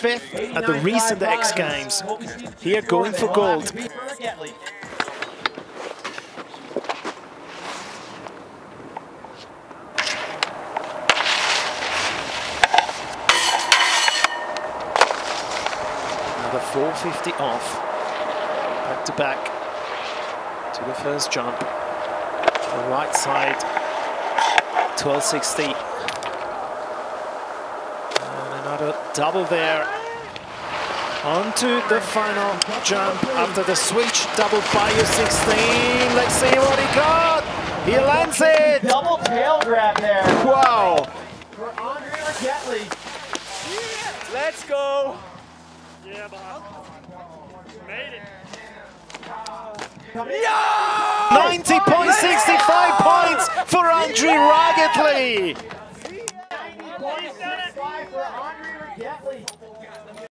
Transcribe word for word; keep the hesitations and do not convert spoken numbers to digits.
fifth at the recent X Games. Here going for gold. Another four fifty off. Back to back to the first jump. To the right side, twelve sixty. Double there, onto the final jump after the switch, double bio sixteen. Let's see what he got. He lands it. Double tail grab there. Wow. For Andri Ragettli. Let's go. Yeah, made it. Yeah! ninety point six five points for Andri Ragettli. For Andri Ragettli.